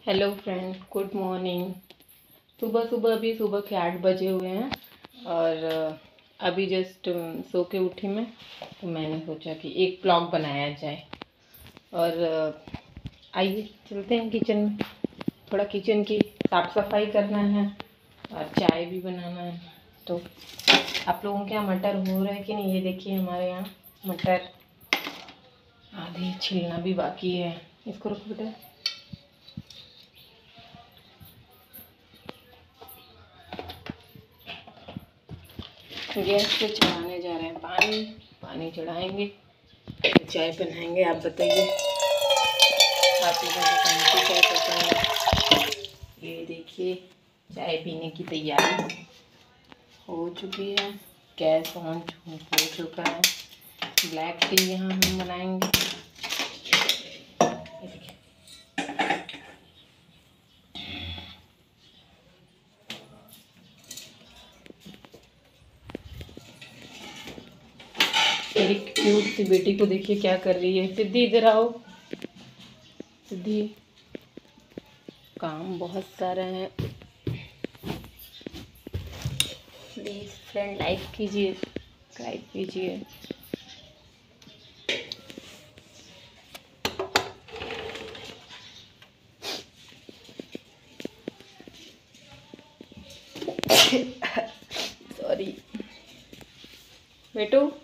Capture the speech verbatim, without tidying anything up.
Hello friend, good morning. सुबह सुबह अभी सुबह के आठ बजे हुए हैं और अभी जस्ट सो के उठी मैं, तो मैंने सोचा कि एक ब्लॉग बनाया जाए। और आइए चलते हैं किचन में, थोड़ा किचन की साफ़ सफाई करना है और चाय भी बनाना है। तो आप लोगों के यहाँ मटर हो रहा है कि नहीं, ये देखिए हमारे यहाँ मटर आधी छिलना भी बाकी है। इसको रखो बेटा। गैस पे चढ़ाने जा रहे हैं पानी पानी चढ़ाएंगे, चाय बनाएंगे। आप बताइए आप लोगों को कौन सी चाय पसंद है। ये देखिए चाय पीने की तैयारी हो चुकी है, गैस ऑन हो चुका है। ब्लैक टी यहाँ हम बनाएंगे। मेरी क्यूट सी बेटी को देखिए क्या कर रही है। सिद्धि इधर आओ। सिद्धि, काम बहुत सारा है, प्लीज़ फ्रेंड लाइक कीजिए, सब्सक्राइब कीजिए। सॉरी बेटू,